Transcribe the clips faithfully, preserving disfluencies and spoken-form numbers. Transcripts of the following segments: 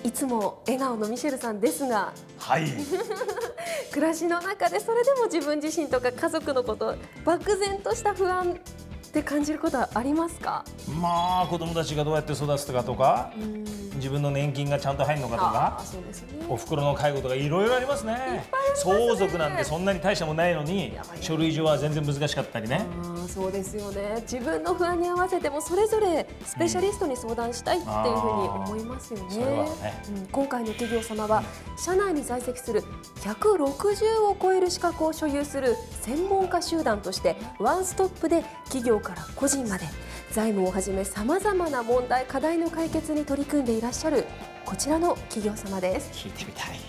いつも笑顔のミシェルさんですが、 はい、 暮らしの中でそれでも自分自身とか家族のこと漠然とした不安って感じることはありますか？ まあ子供たちがどうやって育つかとか、自分の年金がちゃんと入るのかとか、 あ、そうですね、 お袋の介護とかいろいろありますね。相続なんてそんなに大したもんないのに書類上は全然難しかったりね。 あ、そうですよね。自分の不安に合わせてもそれぞれスペシャリストに相談したいっていうふうに思いますよね。 それはね、 うん、今回の企業様は社内に在籍するひゃくろくじゅうを超える資格を所有する専門家集団としてワンストップで企業から個人まで財務をはじめさまざまな問題課題の解決に取り組んでいらっしゃるこちらの企業様です。 聞いてみたい。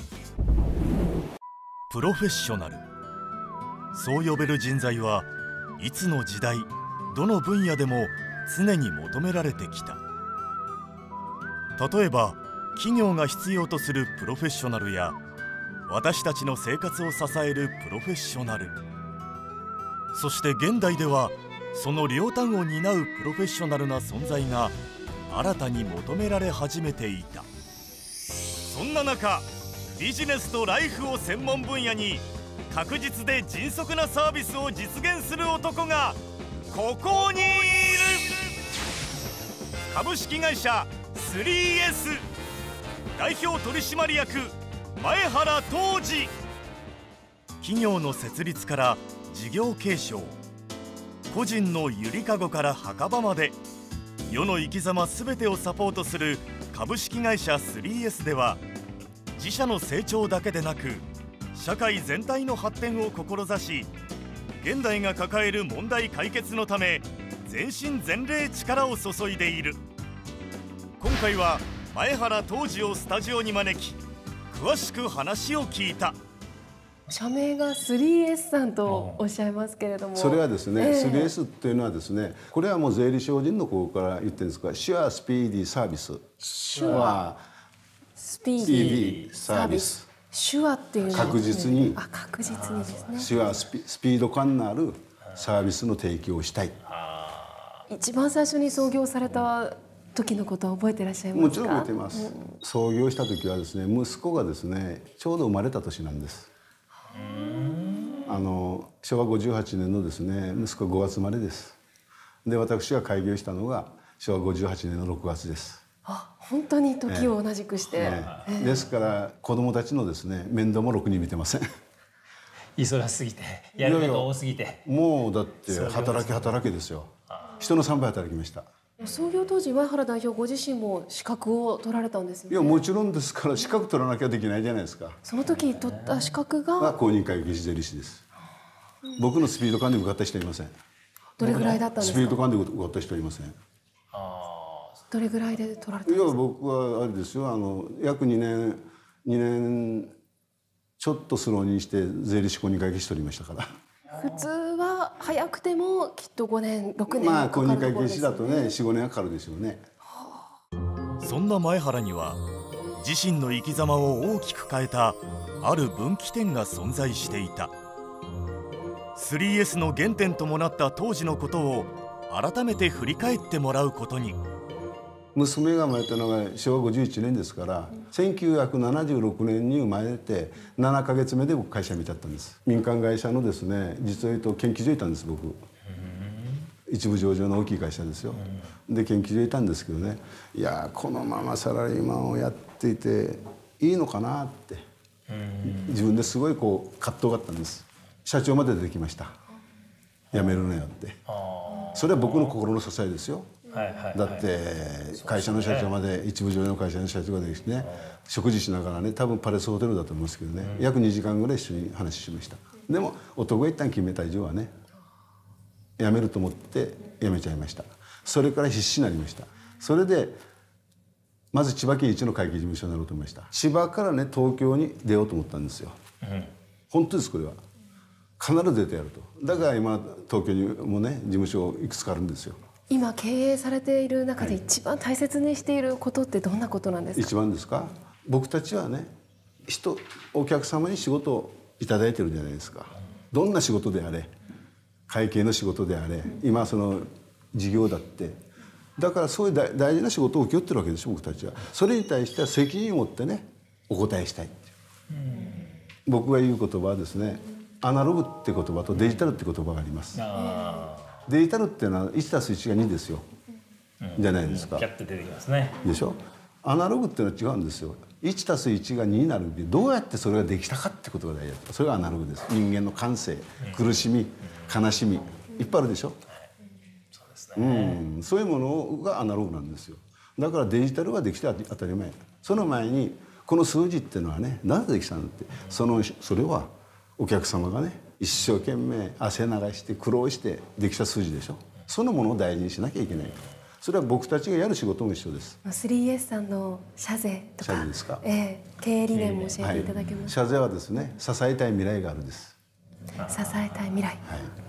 プロフェッショナル、そう呼べる人材はいつの時代どの分野でも常に求められてきた。例えば企業が必要とするプロフェッショナルや私たちの生活を支えるプロフェッショナル、そして現代ではその両端を担うプロフェッショナルな存在が新たに求められ始めていた。そんな中、ビジネスとライフを専門分野に確実で迅速なサービスを実現する男がここにいる。株式会社 スリーエス 代表取締役前原東司。企業の設立から事業継承、個人のゆりかごから墓場まで世の生き様すべてをサポートする株式会社 スリーエス では、自社の成長だけでなく社会全体の発展を志し、現代が抱える問題解決のため全身全霊力を注いでいる。今回は前原東司をスタジオに招き、詳しく話を聞いた。 社名が スリーエス さんとおっしゃいますけれども、 それはですね、 えー、 スリーエス っていうのはですね、これはもう税理士法人の方から言ってるんですが、シュアスピーディーサービスはスピーディーサービス、手話っていうのは確実に、 あ、確実にですね、 手話スピ、スピード感のあるサービスの提供をしたい。 一番最初に創業された時のことは覚えていらっしゃいますか？ もちろん覚えています、うん、創業した時はですね、息子がですねちょうど生まれた年なんです。あのしょうわごじゅうはちねんのですね、息子ごがつ生まれです。で、私が開業したのがしょうわごじゅうはちねんのろくがつです。 あ、本当に時を同じくして、 ええええ、ですから子供たちのですね面倒もろくに見てません。 忙しすぎて、やること多すぎて、 いやいや、もうだって働き働きですよ。人のさんばい働きました。 創業当時、前原代表ご自身も資格を取られたんですよね。 いや、もちろんですから、資格取らなきゃできないじゃないですか。 その時取った資格が公認会計士税理士です。僕のスピード感で受かった人いません。 どれぐらいだったんですか？ スピード感で受かった人いません。 どれぐらいで取られたんですか？ いや、僕はあれですよ、あの約にねんにねんちょっとスローにして税理士公認会計士取りましたから。 普通は早くてもきっとごねんろくねんまあかかるところですよね。 公認会計士だとね、よん、ごねんはかかるでしょうね。 そんな前原には自身の生き様を大きく変えたある分岐点が存在していた。 スリーエス の原点ともなった当時のことを改めて振り返ってもらうことに。 娘が生まれたのがしょうわごじゅういちねんですから、せんきゅうひゃくななじゅうろくねんに生まれてななかげつめで僕会社見ちゃったんです。民間会社のですね、実を言うと研究所にいたんです。僕一部上場の大きい会社ですよ。で研究所にいたんですけどね、いやこのままサラリーマンをやっていていいのかなって自分ですごいこう葛藤があったんです。社長まで出てきました。辞めるなよって。それは僕の心の支えですよ。だって会社の社長まで、一部上場の会社の社長がですね、食事しながらね、多分パレスホテルだと思うんですけどね、約にじかんぐらい一緒に話しました。でも男が一旦決めた以上はね、辞めると思って辞めちゃいました。それから必死になりました。それでまず千葉県一の会計事務所になろうと思いました。千葉からね東京に出ようと思ったんですよ、うん、本当です。これは必ず出てやると。だから今東京にもね事務所いくつかあるんですよ。 今経営されている中で一番大切にしていることってどんなことなんですか？ 一番ですか、僕たちはね、人お客様に仕事をいただいてるじゃないですか。どんな仕事であれ、会計の仕事であれ、今その事業だってだからそういう大大事な仕事を請け負ってるわけですよ僕たちは。それに対しては責任を持ってねお答えしたいっていう、うん、僕が言う言葉はですねアナログって言葉とデジタルって言葉があります。デジタルっていうのはいちたすいちがにですよ、うん、じゃないですか。 キャッと出てきますね。 でしょ。アナログっていうのは違うんですよ。いちたすいちがにになるでどうやってそれができたかってことが大事だ。それがアナログです。人間の感性、苦しみ、悲しみいっぱいあるでしょ。うん、そういうものがアナログなんですよ。だからデジタルはできて当たり前。その前にこの数字っていうのはねなぜできたのって、そのそれはお客様がね一生懸命汗流して苦労してできた数字でしょ。そのものを大事にしなきゃいけない。それは僕たちがやる仕事も一緒です。 スリーエス さんの社税とか、 社税ですか。 えー、経営理念も教えていただけますか。 はい、社税はですね支えたい未来があるです。 支えたい未来、はい、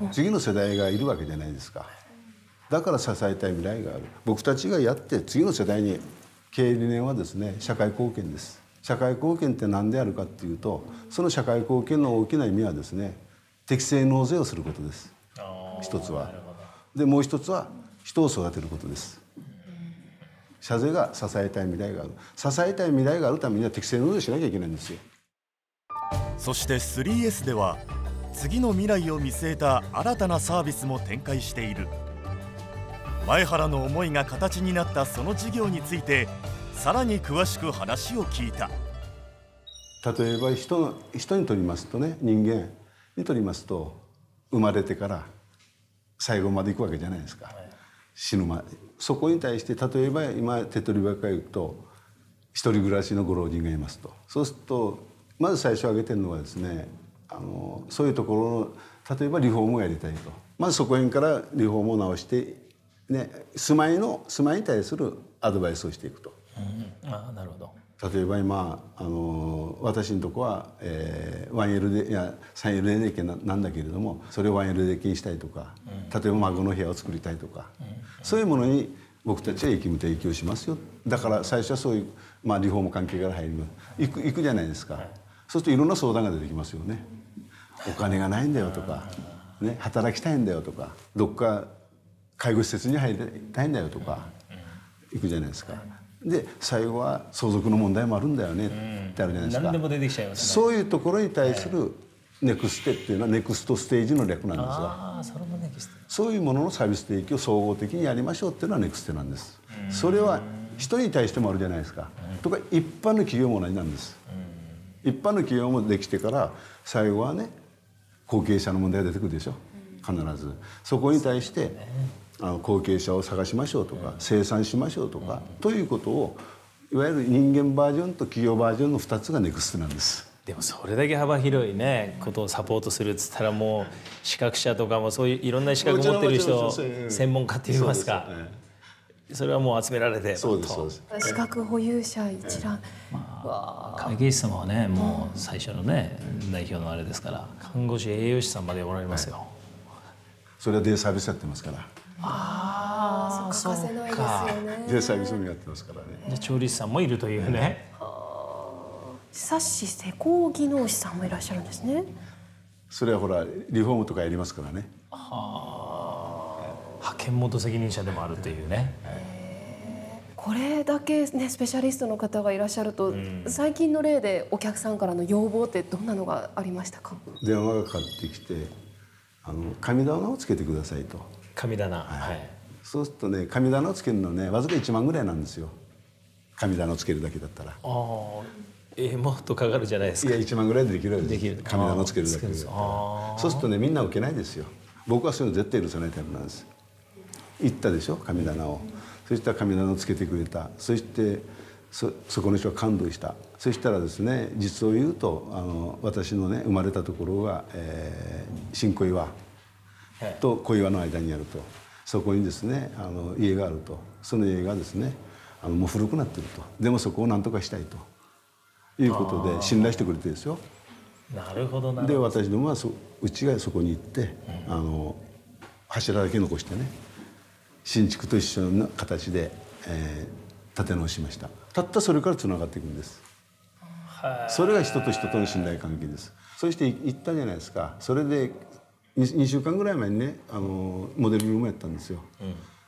次の世代がいるわけじゃないですか。だから支えたい未来がある。僕たちがやって次の世代に経営理念はですね社会貢献です。社会貢献って何であるかっていうと、その社会貢献の大きな意味はですね適正納税をすることです。一つは。でもう一つは人を育てることです。社税が支えたい未来がある。支えたい未来があるためには適正納税しなきゃいけないんですよ。 そして スリーエス では次の未来を見据えた新たなサービスも展開している。前原の思いが形になったその事業についてさらに詳しく話を聞いた。 例えば 人, 人にとりますとね、人間にとりますと生まれてから最後まで行くわけじゃないですか、はい、死ぬまで。そこに対して例えば今手っ取り早く言うと一人暮らしのご老人がいますと、そうするとまず最初挙げてるのはですね、あのそういうところの例えばリフォームをやりたいと、まずそこへんからリフォームを直して、ね、住まいの住まいに対するアドバイスをしていくと。 うん、ああなるほど。 例えば今あの私のとこは、えー、ワンエルディー いや スリーエルディーケー な, なんだけれども、それを ワンエルディーケー にしたいとか、うん、例えば孫の部屋を作りたいとか、うん、そういうものに僕たちは義務提供しますよ。だから最初はそういう、まあ、リフォーム関係から入ります。行く行くじゃないですか、はい、そうするといろんな相談が出てきますよね。お金がないんだよとか、ね、働きたいんだよとか、どっか介護施設に入りたいんだよとか、行くじゃないですか。で最後は相続の問題もあるんだよねってあるじゃないですか。 何でも出てきちゃいますね。 そういうところに対するネクステっていうのはネクストステージの略なんですが、 あそれもネクステ。 そういうもののサービス提供を総合的にやりましょうっていうのはネクステなんです。それは人に対してもあるじゃないですか。とか一般の企業も同じなんです。一般の企業もできてから最後はね後継者の問題が出てくるでしょ、必ず。そこに対してあの後継者を探しましょうとか、生産しましょうとか、ということをいわゆる人間バージョンと企業バージョンのふたつがネクストなんです。 でもそれだけ幅広いねことをサポートするっつったら、もう資格者とかもそういういろんな資格を持ってる人、専門家って言いますか、それはもう集められて、 そうですそうです。 資格保有者一覧、 まあ、会計士様はねもう最初のね代表のあれですから、看護師栄養士さんまでおられますよ、はい、 それはデイサービスやってますから。 ああそう欠かせないですよね。 デイサービスもやってますからね。 で調理師さんもいるというね。 冊子施工技能士さんもいらっしゃるんですね。 それはほらリフォームとかやりますからね。 はあ、派遣元責任者でもあるというね。 これだけねスペシャリストの方がいらっしゃると、うん、最近の例でお客さんからの要望ってどんなのがありましたか？ 電話がかかってきて、あの神棚をつけてくださいと。 神棚、はいはい、そうするとね神棚をつけるのねわずかいちまんぐらいなんですよ。神棚をつけるだけだったら。ああ、えー、もっとかかるじゃないですか。 いやいちまんぐらいでできるわけです。できる。神棚をつけるだけで。そうするとねみんな受けないですよ。僕はそういうの絶対許さないタイプなんです。行ったでしょ神棚を。そしたら神棚をつけてくれた。そしてそそこの人は感動した。そしたらですね実を言うとあの私のね生まれたところが、えー、新小岩と小岩の間にあると、そこにですねあの家があると、その家がですねあのもう古くなってると、でもそこを何とかしたいということで信頼してくれてですよ。 なるほどなるほど。 で私どもはそうちがそこに行って、うん、あの柱だけ残してね新築と一緒の形で、えー、建て直しました。たったそれからつながっていくんです。それが人と人との信頼関係です。そして行ったじゃないですか。それでにしゅうかんぐらい前にねあのモデルルームやったんですよ、うん、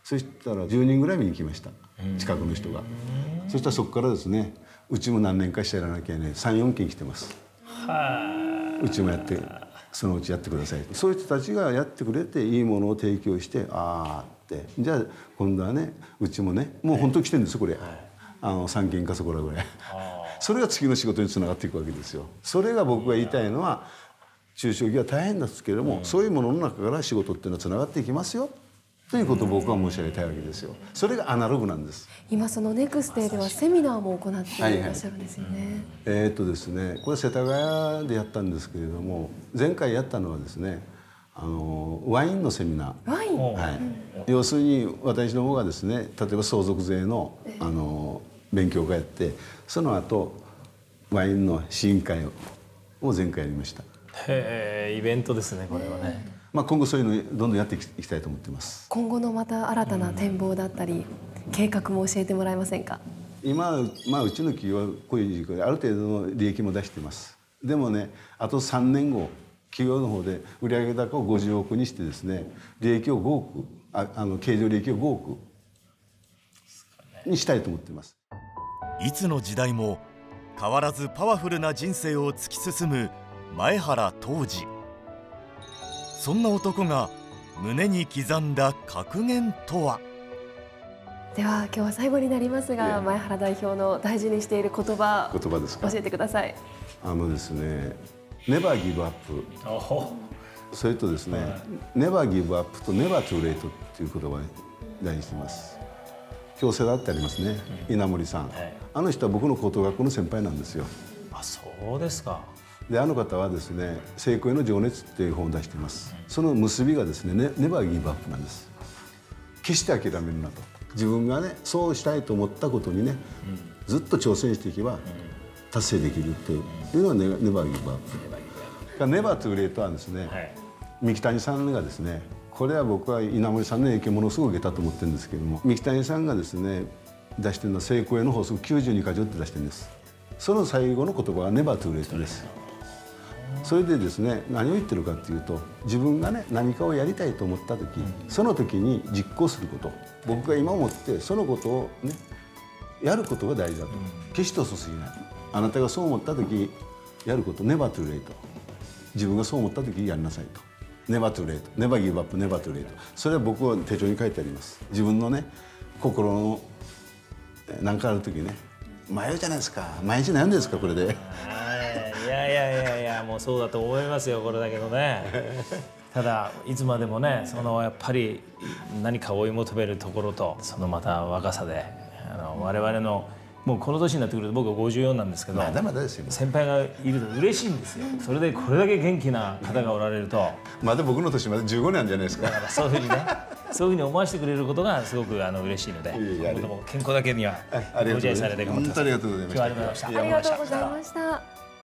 そしたらじゅうにんぐらい見に来ました、近くの人が。そしたらそこからですね、うちも何年かしてやらなきゃね、さん、よんけん来てます。うちもやって、そのうちやってください。そういう人たちがやってくれて、いいものを提供して、ああって、じゃあ今度はね、うちもね、もう本当に来てるんですよこれ、あのさんけんかそこらぐらい。それが次の仕事につながっていくわけですよ。それが僕が言いたいのは、中小企業は大変なんですけれども、そういうものの中から仕事っていうのはつながっていきますよということを僕は申し上げたいわけですよ。それがアナログなんです。 今そのネクステではセミナーも行っていらっしゃるんですよね。はいはい、 えーっとですね、これ世田谷でやったんですけれども、前回やったのはですね、あのワインのセミナー。ワイン。はい。要するに私の方がですね、例えば相続税のあの勉強会やって、その後ワインの試飲会を前回やりました。 へえ、イベントですねこれはね。 まあ今後そういうのどんどんやっていきたいと思っています。 今後のまた新たな展望だったり、計画も教えてもらえませんか。 今、まあ、うちの企業はこういう事業である程度の利益も出しています。でもね、あとさんねんご企業の方で売上高をごじゅうおくにしてですね、利益をごおく、ああの経常利益をごおくにしたいと思っています。 いつの時代も変わらずパワフルな人生を突き進む前原杜氏。そんな男が胸に刻んだ格言とは。 では今日は最後になりますが、前原代表の大事にしている言葉、 言葉ですか。 教えてください。 あのですね、ネバーギブアップ。それとですね、ネバーギブアップとネバートゥーレイトっていう言葉に大事にしています。京セラってありますね、稲森さん、はい、あの人は僕の高等学校の先輩なんですよ。 あ、そうですか。 で、あの方はですね、成功への情熱っていう本を出しています。その結びがですね、ネ, ネバーギブアップなんです。決して諦めるなと。自分がね、そうしたいと思ったことにね、うん、ずっと挑戦していけば達成できるっていうのはネ, ネバーギブアップ。ネバートゥーレイトはですね、はい、三木谷さんがですね、これは僕は稲森さんの影響ものすごく受けたと思ってるんですけども、三木谷さんがですね出してるのは成功への法則きゅうじゅうにか条って出してるんです。その最後の言葉がネバートゥーレイトです。それでですね、何を言ってるかっていうと、自分がね何かをやりたいと思った時、その時に実行すること、僕が今思ってそのことをねやることが大事だと、決して遅すぎない。あなたがそう思った時やること、ネバートゥーレイト。自分がそう思った時やりなさいと。ネバートゥーレイト、ネバーギブアップ、ネバートゥーレイト。それは僕は手帳に書いてあります。自分のね心の何かある時ね、迷うじゃないですか。毎日悩んでるんですかこれで。 いやいやいやいや、もうそうだと思いますよこれだけどね。ただいつまでもね、そのやっぱり何か追い求めるところと、そのまた若さで、あの我々のもうこの年になってくると、僕はごじゅうよんなんですけど、 まだまだですよ。 先輩がいると嬉しいんですよ。それでこれだけ元気な方がおられると、 まだ僕の年までじゅうごねんじゃないですか。 だからそういうふうにね、そういうふうに思わせてくれることがすごくあの嬉しいので、今後とも健康だけにはご自愛されて頑張ってください。 本当にありがとうございました。 今日はありがとうございました。 ありがとうございました。